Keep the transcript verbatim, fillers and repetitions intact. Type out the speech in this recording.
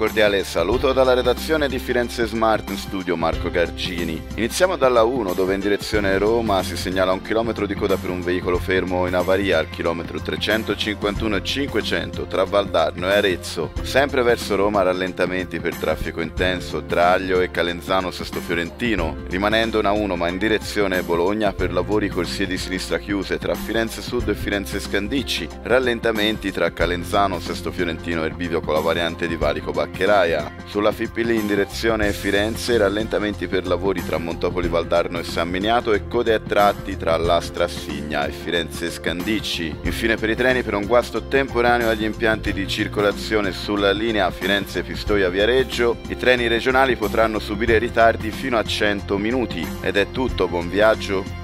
cordiale saluto dalla redazione di Firenze Smart, in studio Marco Gargini. Iniziamo dalla uno, dove in direzione Roma si segnala un chilometro di coda per un veicolo fermo in avaria al chilometro trecentocinquantuno e cinquecento tra Valdarno e Arezzo. Sempre verso Roma rallentamenti per traffico intenso tra Aglio e Calenzano Sesto Fiorentino, rimanendo in A uno ma in direzione Bologna per lavori corsie di sinistra chiuse tra Firenze Sud e Firenze Scandicci, rallentamenti tra Calenzano Sesto Fiorentino e il bivio con la variante di Valico Baccheraia. Sulla Fipili in direzione Firenze rallentamenti per lavori tra Montopoli Valdarno e San Miniato e code a tratti tra Lastra Assigna e Firenze Scandicci. Infine per i treni, per un guasto temporaneo agli impianti di circolazione sulla linea Firenze Pistoia Viareggio, i treni regionali potranno subire ritardi fino a cento minuti. Ed è tutto, buon viaggio.